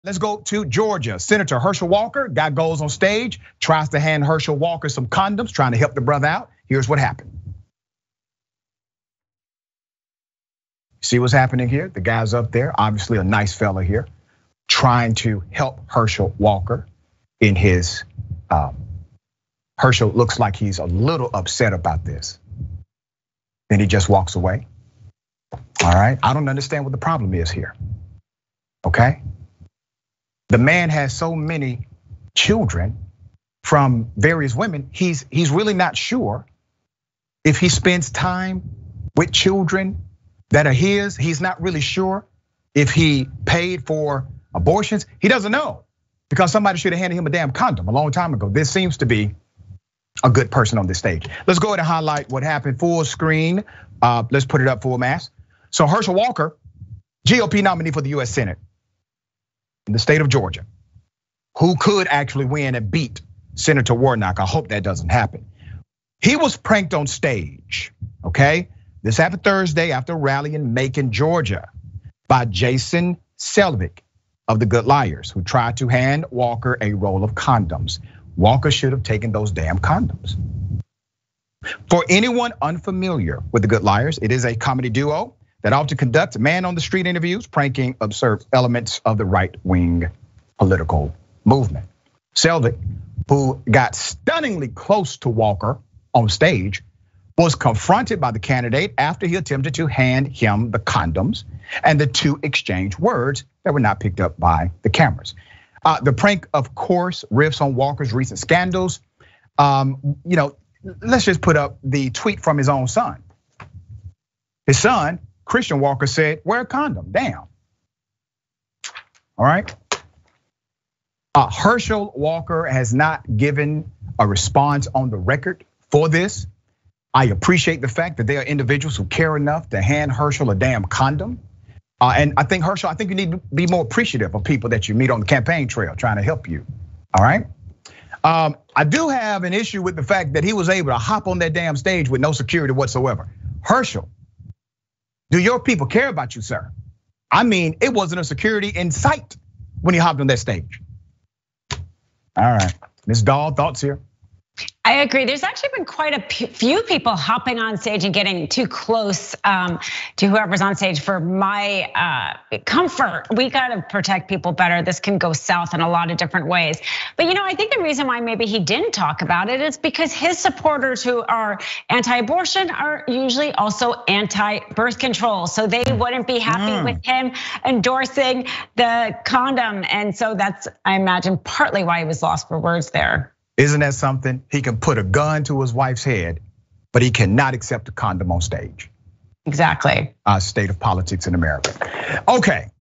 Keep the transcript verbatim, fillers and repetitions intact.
Let's go to Georgia. Senator Herschel Walker, guy goes on stage, tries to hand Herschel Walker some condoms, trying to help the brother out. Here's what happened. See what's happening here? The guy's up there, obviously a nice fella here, trying to help Herschel Walker in his, um, Herschel looks like he's a little upset about this. Then he just walks away. All right, I don't understand what the problem is here, okay? The man has so many children from various women, he's he's really not sure if he spends time with children that are his. He's not really sure if he paid for abortions. He doesn't know because somebody should have handed him a damn condom a long time ago. This seems to be a good person on this stage. Let's go ahead and highlight what happened full screen. Uh, let's put it up full mass. So Herschel Walker, G O P nominee for the U S Senate in the state of Georgia, who could actually win and beat Senator Warnock. I hope that doesn't happen. He was pranked on stage, okay? This happened Thursday after a rally in Macon, Georgia, by Jason Selvig of the Good Liars, who tried to hand Walker a roll of condoms. Walker should have taken those damn condoms. For anyone unfamiliar with the Good Liars, it is a comedy duo that often conducts man on the street interviews, pranking absurd elements of the right-wing political movement. Selvig, who got stunningly close to Walker on stage, was confronted by the candidate after he attempted to hand him the condoms, and the two exchanged words that were not picked up by the cameras. The prank, of course, riffs on Walker's recent scandals. Um, you know, let's just put up the tweet from his own son. His son, Christian Walker, said, "Wear a condom." Damn. All right. Uh, Herschel Walker has not given a response on the record for this. I appreciate the fact that there are individuals who care enough to hand Herschel a damn condom. Uh, and I think Herschel, I think you need to be more appreciative of people that you meet on the campaign trail trying to help you. All right. Um, I do have an issue with the fact that he was able to hop on that damn stage with no security whatsoever. Herschel, do your people care about you, sir? I mean, it wasn't a security in sight when he hopped on that stage. All right, Miz Dahl, thoughts here? I agree. There's actually been quite a few people hopping on stage and getting too close to whoever's on stage for my comfort. We gotta protect people better. This can go south in a lot of different ways. But you know, I think the reason why maybe he didn't talk about it is because his supporters who are anti-abortion are usually also anti-birth control. So they wouldn't be happy mm. with him endorsing the condom. And so that's, I imagine, partly why he was lost for words there. Isn't that something? He can put a gun to his wife's head, but he cannot accept a condom on stage. Exactly. State of politics in America. Okay.